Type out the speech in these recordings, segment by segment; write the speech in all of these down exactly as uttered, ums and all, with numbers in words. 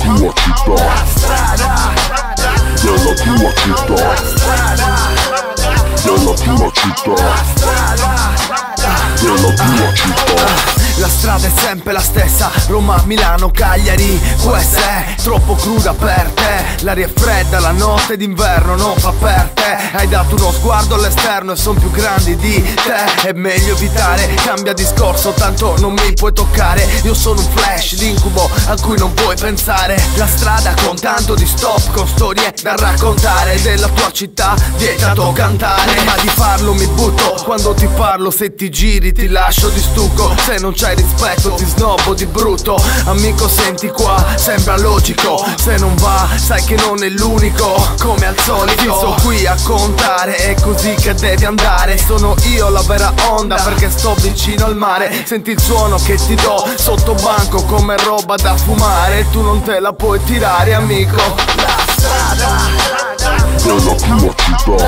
tua città, della tua città, della tua città, della tua città. La strada è sempre la stessa, Roma, Milano, Cagliari. Questa è troppo cruda per te. L'aria è fredda, la notte d'inverno non fa per te. Hai dato uno sguardo all'esterno e son più grandi di te. È meglio evitare, cambia discorso, tanto non mi puoi toccare. Io sono un flash, l'incubo a cui non puoi pensare. La strada con tanto di stop, con storie da raccontare. Della tua città, vietato cantare, ma di farlo mi butto. Quando ti parlo, se ti giri ti lascio di stucco. Se non c'hai rispetto ti snobbo di brutto. Amico, senti qua, sembra logico. Se non va, sai che non è l'unico. Come al solito sto qui a contare, è così che devi andare. Sono io la vera onda perché sto vicino al mare. Senti il suono che ti do sotto banco come roba da fumare. Tu non te la puoi tirare, amico. La strada della tua città,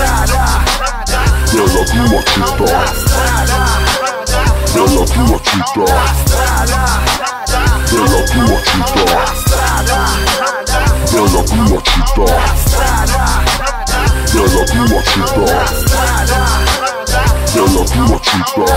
della tua città, della tua città, della tua città, della tua città, della tua città, della tua città,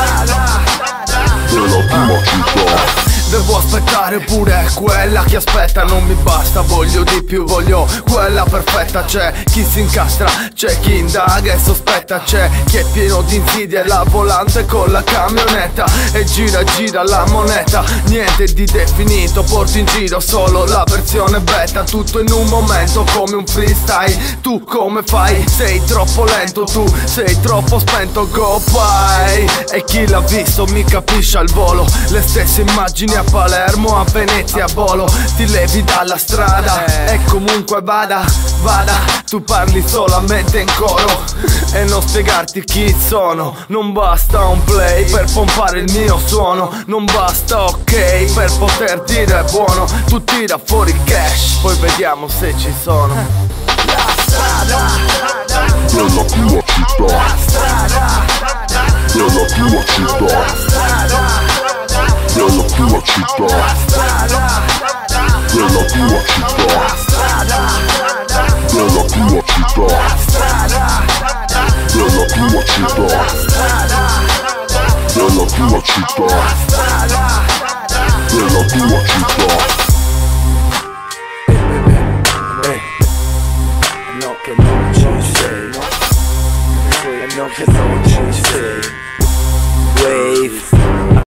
della tua città. Devo aspettare pure quella che aspetta, non mi basta, voglio di più, voglio quella perfetta. C'è chi si incastra, c'è chi indaga e sospetta, c'è chi è pieno di insidie, la volante con la camionetta e gira gira la moneta. Niente di definito, porti in giro solo la versione beta. Tutto in un momento come un freestyle. Tu come fai? Sei troppo lento, tu sei troppo spento, go by. E chi l'ha visto mi capisce al volo. Le stesse immagini a Palermo, a Venezia, a Volo. Ti levi dalla strada e comunque vada, vada. Tu parli solamente in coro e non spiegarti chi sono. Non basta un play per pompare il mio suono. Non basta ok per poter dire buono. Tu tira fuori il cash, poi vediamo se ci sono. La strada della tua città, della tua città, della tua città, della tua città, della tua città, della tua città, della tua città, della tua città. No che non ci sei, no che non ci sei. Wave